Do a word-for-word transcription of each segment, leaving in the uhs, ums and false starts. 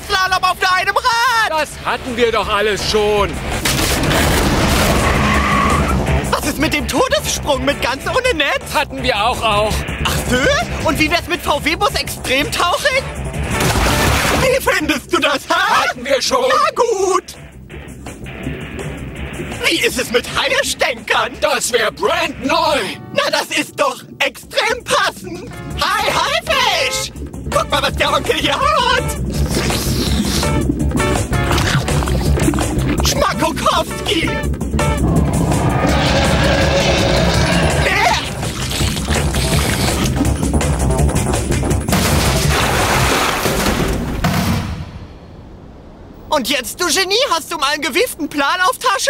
Slalom auf nur einem Rad. Das hatten wir doch alles schon. Was ist mit dem Todessprung mit ganz ohne Netz? Hatten wir auch auch. Ach so? Und wie wär's mit V W-Bus Extremtauching? Wie findest du das, ha? Hatten wir schon. Na gut. Wie ist es mit Haierstänkern? Das wäre brandneu. Na, das ist doch extrem passend. Hi, Haifisch! Guck mal, was der Onkel hier hat. Schmackokowski. Und jetzt, du Genie, hast du mal einen gewieften Plan auf Tasche?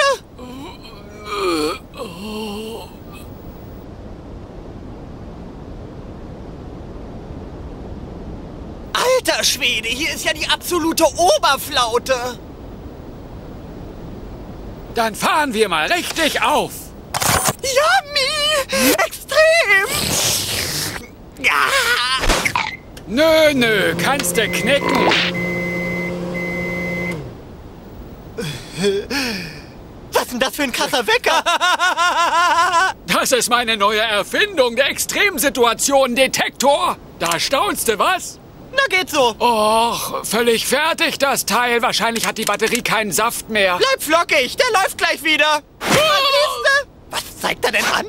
Alter Schwede, hier ist ja die absolute Oberflaute. Dann fahren wir mal richtig auf. Yummy! Extrem! Ja. Nö, nö, kannst du knicken. Was ist denn das für ein krasser Wecker? Das ist meine neue Erfindung, der Extremsituation-Detektor. Da staunst du, was? Na, geht so. Och, völlig fertig das Teil. Wahrscheinlich hat die Batterie keinen Saft mehr. Bleib flockig, der läuft gleich wieder. Oh. Was zeigt er denn an?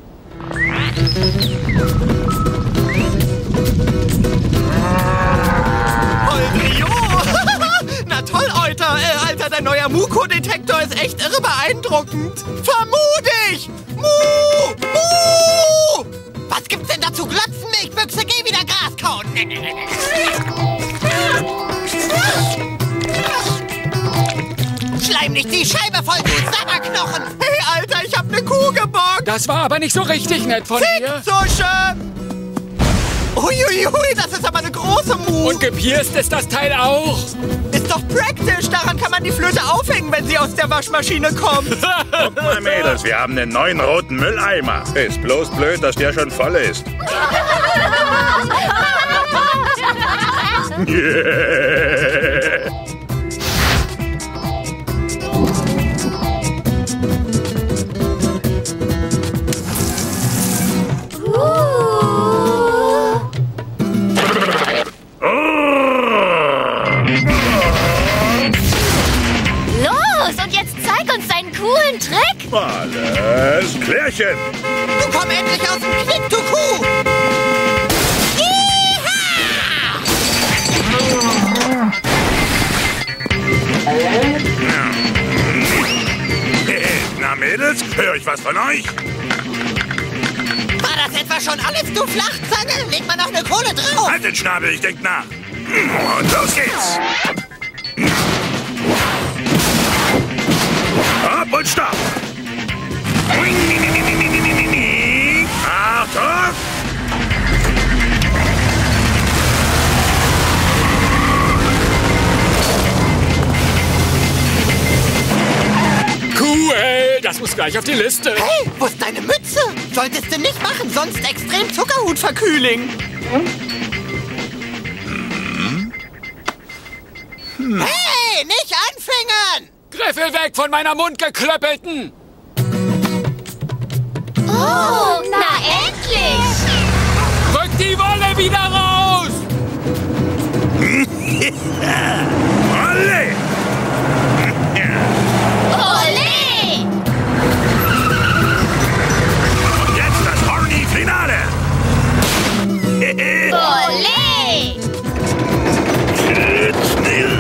Holdrio! Na toll, Alter. Äh, Alter, dein neuer Muko-Detektor ist echt irre beeindruckend. Vermutig! Mu! Mu! Was gibt's denn da zu glotzen, Milchbüchse? Geh wieder Gras kauen. Schleim nicht die Scheibe voll, du Sabberknochen. Hey, Alter, ich hab ne Kuh gebockt. Das war aber nicht so richtig nett von dir. Zusche! Uiuiui, das ist aber eine große Mu. Und gepierst ist das Teil auch. Ist doch praktisch. Daran kann man die Flöte aufhängen, wenn sie aus der Waschmaschine kommt. Guck mal, Mädels, wir haben einen neuen roten Mülleimer. Ist bloß blöd, dass der schon voll ist. Yeah. Coolen Trick? Alles klärchen. Du komm endlich aus dem Knick, du Kuh. Na, Mädels, hör ich was von euch? War das etwa schon alles, du Flachzange? Leg mal noch eine Kohle drauf. Halt den Schnabel, ich denk nach. Und los geht's. Ab und stopp! Achtung! Cool, das muss gleich auf die Liste. Hey, wo ist deine Mütze? Solltest du nicht machen, sonst extrem Zuckerhutverkühling. Hm? Hm. Hey, nicht anfingern! Griffel weg von meiner Mundgeklöppelten! Oh, na endlich! Rück die Wolle wieder raus! Olle! Ole! Und jetzt das Horny-Finale! Ole! Schnell!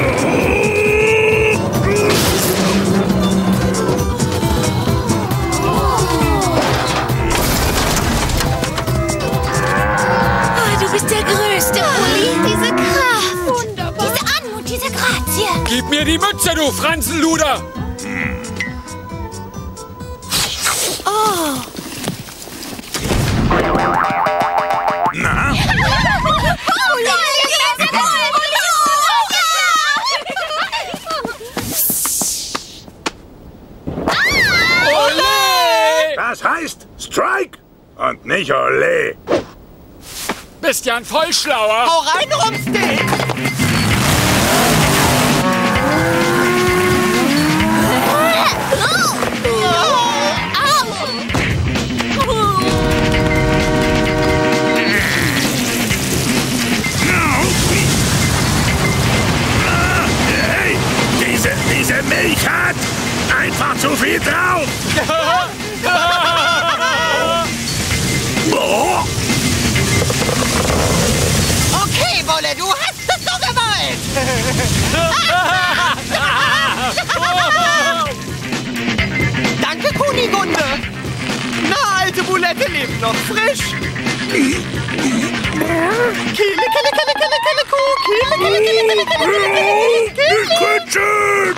Gib mir die Mütze, du Franzenluder! Oh. Na? Ole! Das heißt Strike und nicht Ole. Bist ja ein Vollschlauer! Hau rein, Rumstick! Ich hat einfach zu viel drauf. Oh. Okay, Wolle, du hast es so gewollt. Danke, Kunigunde. Na, alte Bulette lebt noch frisch. Kehle, Kehle, Kehle, Kehle, Kehle, Kuh. Kehle, Kehle, Kehle, Kehle, Kehle, Kehle,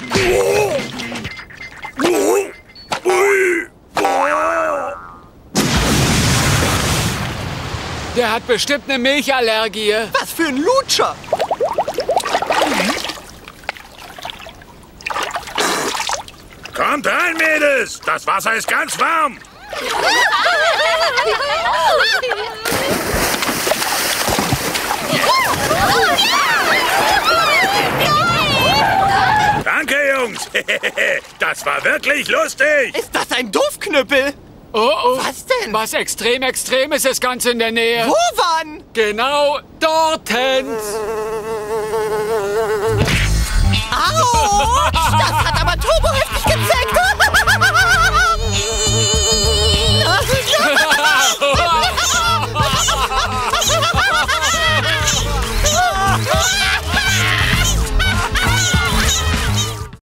Kehle. Der hat bestimmt eine Milchallergie. Was für ein Lutscher. Kommt rein, Mädels. Das Wasser ist ganz warm. Danke, Jungs. Das war wirklich lustig. Ist das ein Doofknüppel? Oh, oh. Was denn? Was extrem extrem ist, ist ganz in der Nähe. Wo wann? Genau dortens.